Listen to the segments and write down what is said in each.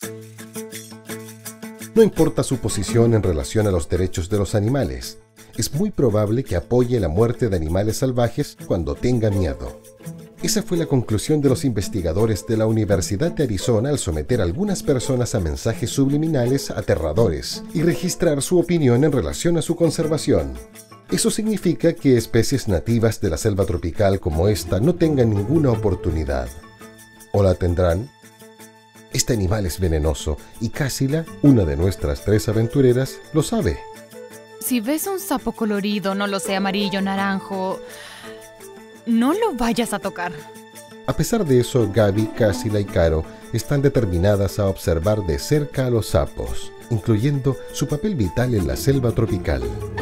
No importa su posición en relación a los derechos de los animales, es muy probable que apoye la muerte de animales salvajes cuando tenga miedo. Esa fue la conclusión de los investigadores de la Universidad de Arizona al someter a algunas personas a mensajes subliminales aterradores y registrar su opinión en relación a su conservación. Eso significa que especies nativas de la selva tropical como esta no tengan ninguna oportunidad. ¿O la tendrán? Este animal es venenoso y Cássila, una de nuestras 3 aventureras, lo sabe. Si ves un sapo colorido, no lo sé, amarillo, naranjo, no lo vayas a tocar. A pesar de eso, Gaby, Cássila y Caro están determinadas a observar de cerca a los sapos, incluyendo su papel vital en la selva tropical.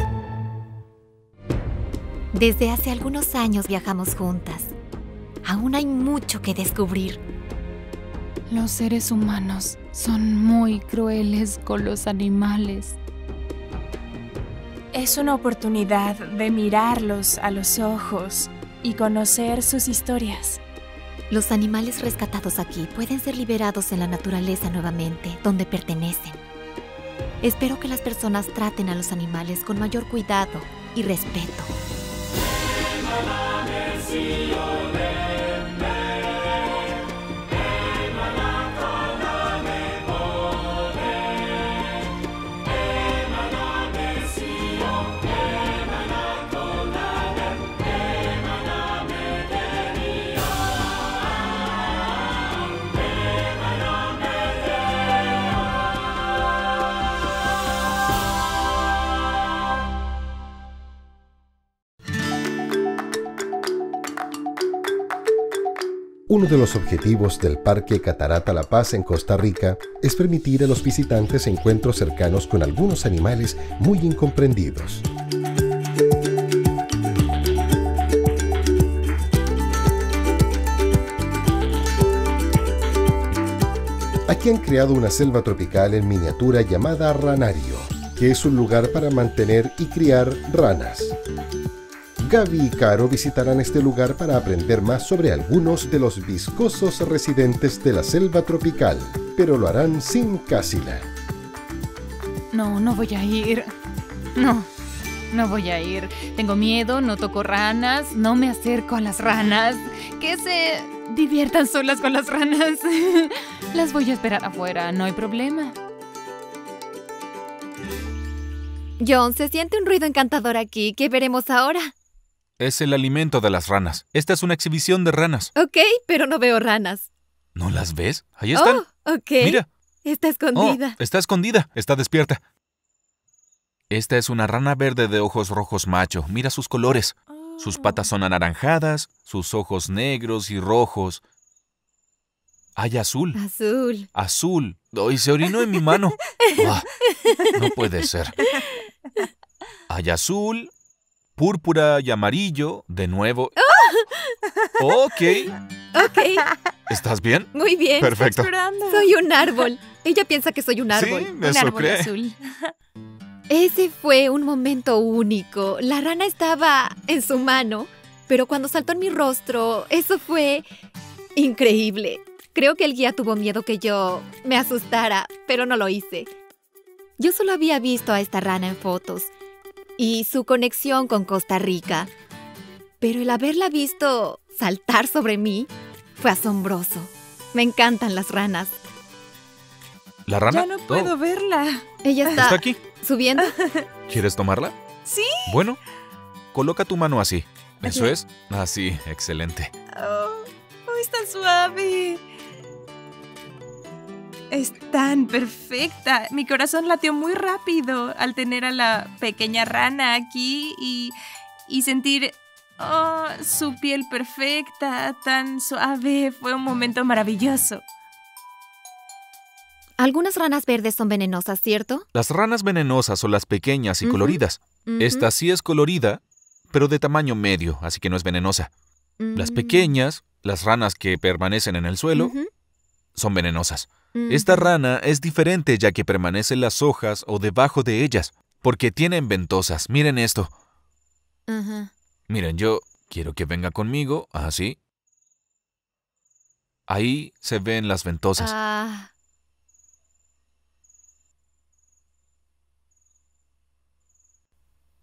Desde hace algunos años viajamos juntas. Aún hay mucho que descubrir. Los seres humanos son muy crueles con los animales. Es una oportunidad de mirarlos a los ojos y conocer sus historias. Los animales rescatados aquí pueden ser liberados en la naturaleza nuevamente, donde pertenecen. Espero que las personas traten a los animales con mayor cuidado y respeto. Uno de los objetivos del Parque Catarata La Paz en Costa Rica es permitir a los visitantes encuentros cercanos con algunos animales muy incomprendidos. Aquí han creado una selva tropical en miniatura llamada Ranario, que es un lugar para mantener y criar ranas. Gaby y Caro visitarán este lugar para aprender más sobre algunos de los viscosos residentes de la selva tropical, pero lo harán sin Cássila. No voy a ir. No voy a ir. Tengo miedo, no toco ranas, no me acerco a las ranas. Que se diviertan solas con las ranas. Las voy a esperar afuera, no hay problema. John, se siente un ruido encantador aquí. ¿Qué veremos ahora? Es el alimento de las ranas. Esta es una exhibición de ranas. Ok, pero no veo ranas. ¿No las ves? Ahí están. Oh, ok. Mira. Está escondida. Oh, está escondida. Está despierta. Esta es una rana verde de ojos rojos macho. Mira sus colores. Sus patas son anaranjadas, sus ojos negros y rojos. Hay azul. Azul. Azul. ¡Ay, se orinó en mi mano! Ah, no puede ser. Hay azul, púrpura y amarillo, de nuevo. Ok. ¿Estás bien? Muy bien. Perfecto. Soy un árbol. Ella piensa que soy un árbol. Sí, Un eso árbol cree. azul. Ese fue un momento único. La rana estaba en su mano, pero cuando saltó en mi rostro, eso fue increíble. Creo que el guía tuvo miedo que yo me asustara, pero no lo hice. Yo solo había visto a esta rana en fotos y su conexión con Costa Rica, pero el haberla visto saltar sobre mí fue asombroso. Me encantan las ranas. ¿La rana? Ya no puedo verla. Ella ¿Está aquí? subiendo. ¿Quieres tomarla? Sí. Bueno, coloca tu mano así. ¿Eso Ok. es? Así, excelente. Oh, es tan suave. Es tan perfecta. Mi corazón latió muy rápido al tener a la pequeña rana aquí y sentir su piel perfecta, tan suave. Fue un momento maravilloso. Algunas ranas verdes son venenosas, ¿cierto? Las ranas venenosas son las pequeñas y Ujú. coloridas. Ujú. Esta sí es colorida, pero de tamaño medio, así que no es venenosa. Las Mm. pequeñas, las ranas que permanecen en el suelo, Ujú. son venenosas. Ujú. Esta rana es diferente ya que permanece en las hojas o debajo de ellas, porque tienen ventosas. Miren esto. Ajá. Miren, yo quiero que venga conmigo, así. Ahí se ven las ventosas. Ah,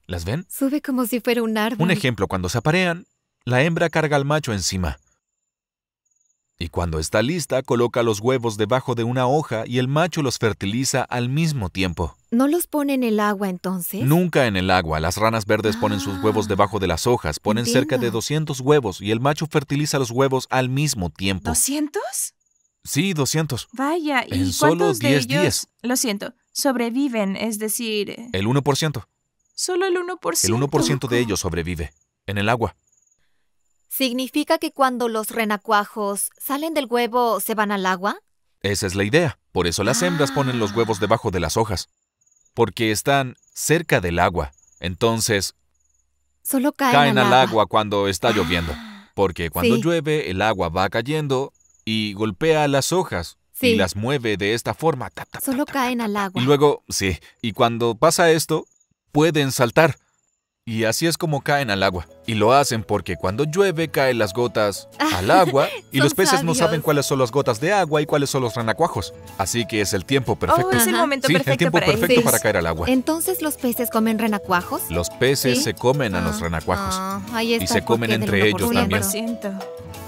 ¿Las ven? Sube como si fuera un árbol. Un ejemplo, cuando se aparean, la hembra carga al macho encima. Y cuando está lista, coloca los huevos debajo de una hoja y el macho los fertiliza al mismo tiempo. ¿No los pone en el agua entonces? Nunca en el agua. Las ranas verdes ponen sus huevos debajo de las hojas. Ponen cerca de Entiendo. 200 huevos y el macho fertiliza los huevos al mismo tiempo. ¿200? Sí, 200. Vaya, ¿y En solo cuántos de 10 ellos, días. lo siento, sobreviven? Es decir, El 1%. solo el 1%. El 1% de ellos sobrevive. En el agua. ¿Significa que cuando los renacuajos salen del huevo se van al agua? Esa es la idea. Por eso las hembras ponen los huevos debajo de las hojas. Porque están cerca del agua. Entonces, Solo caen al agua cuando está lloviendo. Ah, Porque cuando sí. llueve, el agua va cayendo y golpea las hojas. Sí. Y las mueve de esta forma. Tap, tap, Solo tap, tap, caen tap. al agua. Y luego, sí. Y cuando pasa esto, pueden saltar. Y así es como caen al agua. Y lo hacen porque cuando llueve caen las gotas al agua y Son los peces no sabios. saben cuáles son las gotas de agua y cuáles son los renacuajos. Así que es el tiempo perfecto. Oh, es el Ajá. momento Sí, perfecto el tiempo para perfecto ellos. para caer al agua. ¿Entonces los peces comen renacuajos? Los peces ¿Sí? se comen a los Ah, renacuajos. ahí está Y se el comen porqué del entre ellos 1%. también. 100%.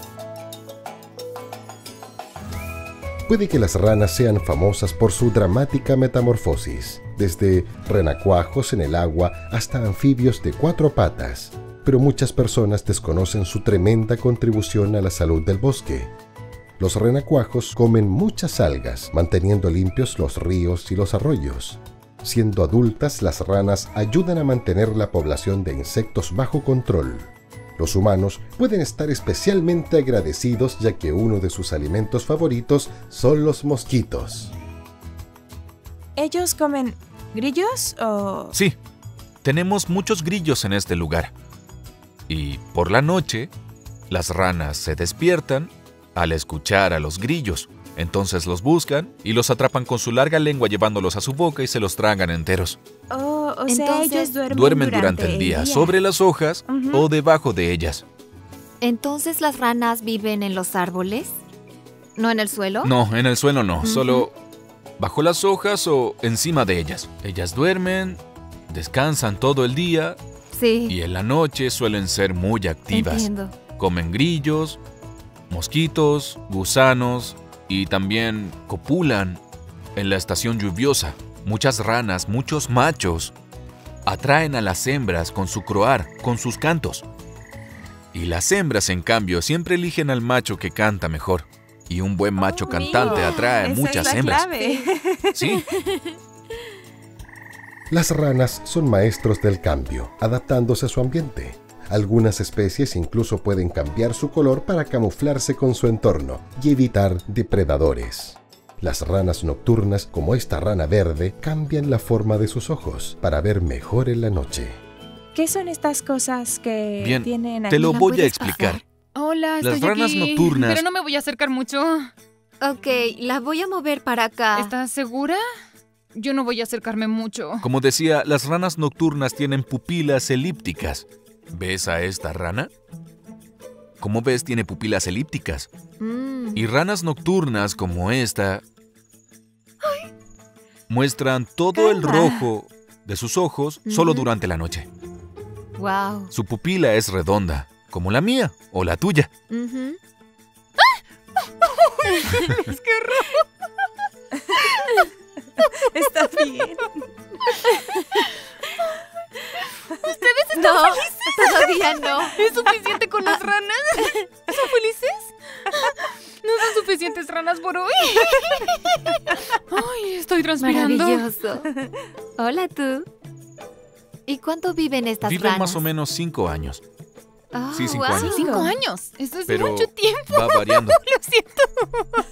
Puede que las ranas sean famosas por su dramática metamorfosis, desde renacuajos en el agua hasta anfibios de 4 patas, pero muchas personas desconocen su tremenda contribución a la salud del bosque. Los renacuajos comen muchas algas, manteniendo limpios los ríos y los arroyos. Siendo adultas, las ranas ayudan a mantener la población de insectos bajo control. Los humanos pueden estar especialmente agradecidos ya que uno de sus alimentos favoritos son los mosquitos. ¿Ellos comen grillos o...? Sí, tenemos muchos grillos en este lugar. Y por la noche, las ranas se despiertan al escuchar a los grillos. Entonces los buscan y los atrapan con su larga lengua llevándolos a su boca y se los tragan enteros. Oh, o sea, Entonces, ellos duermen, Duermen durante el día, sobre las hojas Ujú. o debajo de ellas. ¿Entonces las ranas viven en los árboles? ¿No en el suelo? No, en el suelo no, Ujú. solo bajo las hojas o encima de ellas. Ellas duermen, descansan todo el día Sí, y en la noche suelen ser muy activas. entiendo. Comen grillos, mosquitos, gusanos y también copulan en la estación lluviosa. Muchas ranas, muchos machos, atraen a las hembras con su croar, con sus cantos. Y las hembras, en cambio, siempre eligen al macho que canta mejor. Y un buen macho cantante atrae a Esa muchas es la hembras. clave. Sí, Las ranas son maestros del cambio, adaptándose a su ambiente. Algunas especies incluso pueden cambiar su color para camuflarse con su entorno y evitar depredadores. Las ranas nocturnas, como esta rana verde, cambian la forma de sus ojos para ver mejor en la noche. ¿Qué son estas cosas que Bien, tienen aquí? te lo ¿La voy a puedes explicar. pasar? Hola, Las estoy ranas aquí, nocturnas- pero no me voy a acercar mucho. Ok, la voy a mover para acá. ¿Estás segura? Yo no voy a acercarme mucho. Como decía, las ranas nocturnas tienen pupilas elípticas. ¿Ves a esta rana? Como ves, tiene pupilas elípticas. Y ranas nocturnas como esta muestran todo el Calma. rojo de sus ojos solo Ujú. durante la noche. Wow. Su pupila es redonda, como la mía o la tuya. Ujú. Está bien. No, todavía no. ¿Es suficiente con las ranas? ¿Son felices? ¿No son suficientes ranas por hoy? Ay, estoy transpirando. Maravilloso. Hola tú. ¿Y cuánto viven estas Viven ranas? más o menos 5 años, Oh, Sí, 5 wow. años. 5 años. Eso es pero mucho tiempo. va variando. Lo siento.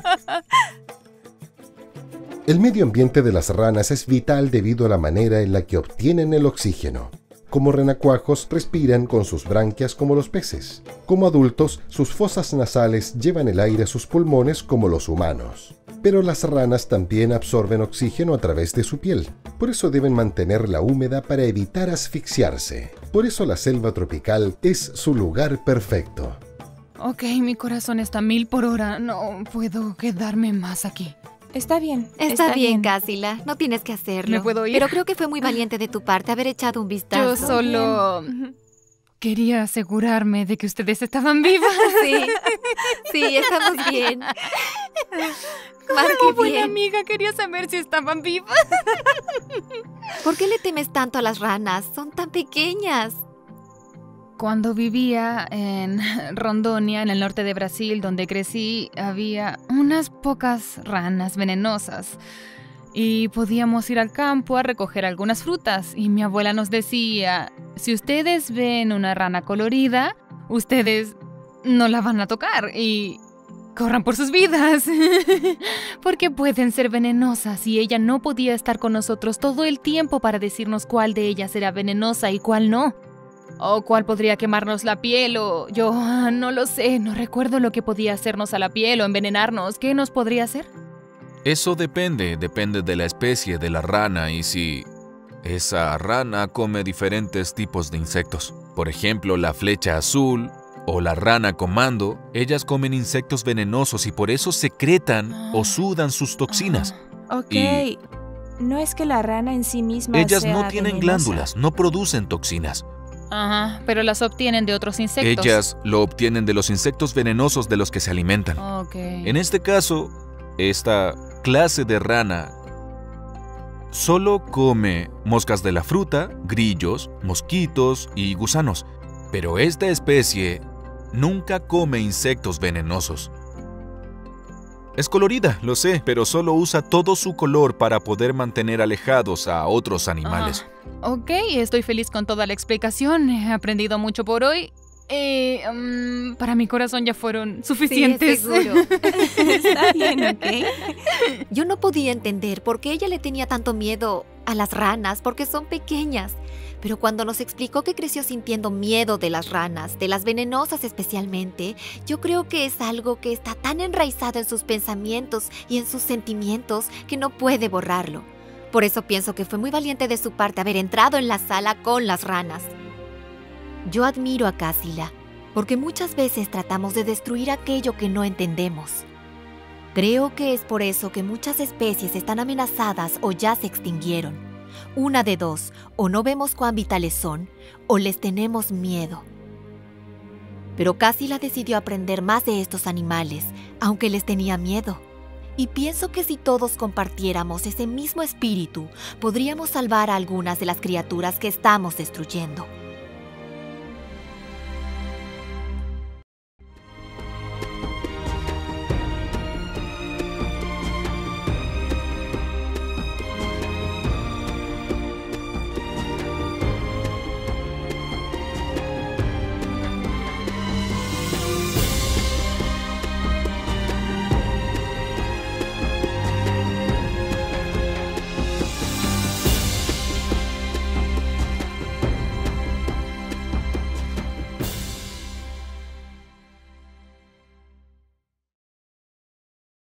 El medio ambiente de las ranas es vital debido a la manera en la que obtienen el oxígeno. Como renacuajos, respiran con sus branquias como los peces. Como adultos, sus fosas nasales llevan el aire a sus pulmones como los humanos. Pero las ranas también absorben oxígeno a través de su piel. Por eso deben mantenerla húmeda para evitar asfixiarse. Por eso la selva tropical es su lugar perfecto. Ok, mi corazón está a 1000 por hora. No puedo quedarme más aquí. Está bien. Está bien, Cássila. No tienes que hacerlo. ¿Me puedo ir? Pero creo que fue muy valiente de tu parte haber echado un vistazo. Yo solo quería asegurarme de que ustedes estaban vivas. Sí, estamos bien. Más Como que buena bien. amiga, quería saber si estaban vivas. ¿Por qué le temes tanto a las ranas? Son tan pequeñas. Cuando vivía en Rondônia, en el norte de Brasil, donde crecí, había unas pocas ranas venenosas. Y podíamos ir al campo a recoger algunas frutas. Y mi abuela nos decía, si ustedes ven una rana colorida, ustedes no la van a tocar y corran por sus vidas. Porque pueden ser venenosas y ella no podía estar con nosotros todo el tiempo para decirnos cuál de ellas era venenosa y cuál no. O cuál podría quemarnos la piel, o yo no lo sé, no recuerdo lo que podía hacernos a la piel o envenenarnos. ¿Qué nos podría hacer? Eso depende de la especie de la rana y si esa rana come diferentes tipos de insectos. Por ejemplo, la flecha azul o la rana comando, ellas comen insectos venenosos y por eso secretan o sudan sus toxinas. Ok. Y- No es que la rana en sí misma Ellas sea no tienen venenosa. glándulas, no producen toxinas. Ajá, pero las obtienen de otros insectos. Ellas lo obtienen de los insectos venenosos de los que se alimentan. Ok. En este caso, esta clase de rana solo come moscas de la fruta, grillos, mosquitos y gusanos, pero esta especie nunca come insectos venenosos. Es colorida, lo sé, pero solo usa todo su color para poder mantener alejados a otros animales. Ok, estoy feliz con toda la explicación. He aprendido mucho por hoy. Para mi corazón ya fueron suficientes. Sí, seguro. Está bien, ¿ok? Yo no podía entender por qué ella le tenía tanto miedo a las ranas, porque son pequeñas. Pero cuando nos explicó que creció sintiendo miedo de las ranas, de las venenosas especialmente, yo creo que es algo que está tan enraizado en sus pensamientos y en sus sentimientos que no puede borrarlo. Por eso pienso que fue muy valiente de su parte haber entrado en la sala con las ranas. Yo admiro a Cássila, porque muchas veces tratamos de destruir aquello que no entendemos. Creo que es por eso que muchas especies están amenazadas o ya se extinguieron. Una de dos, o no vemos cuán vitales son, o les tenemos miedo. Pero Cássila decidió aprender más de estos animales, aunque les tenía miedo. Y pienso que si todos compartiéramos ese mismo espíritu, podríamos salvar a algunas de las criaturas que estamos destruyendo.